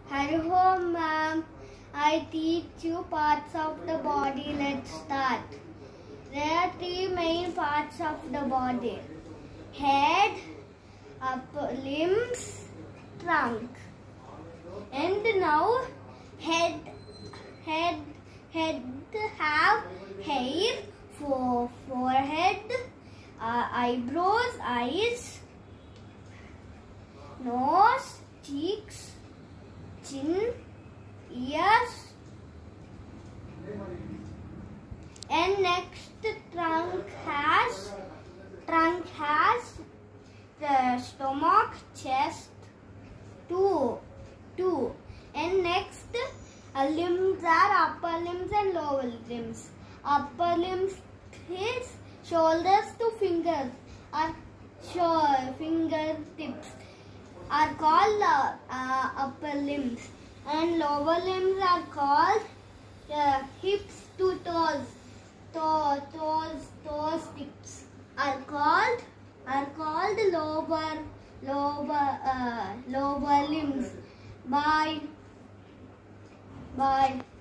Hello, ma'am. I teach you parts of the body. Let's start. There are three main parts of the body: head, upper limbs, trunk. And now, head have hair, forehead, eyebrows, eyes, nose, cheeks, chin, ears, and next trunk has the stomach, chest, two, and next limbs are upper limbs and lower limbs. Upper limbs is shoulders to fingers, or fingertips are called upper limbs, and lower limbs are called hips to toes. Toes tips are called lower limbs. Bye.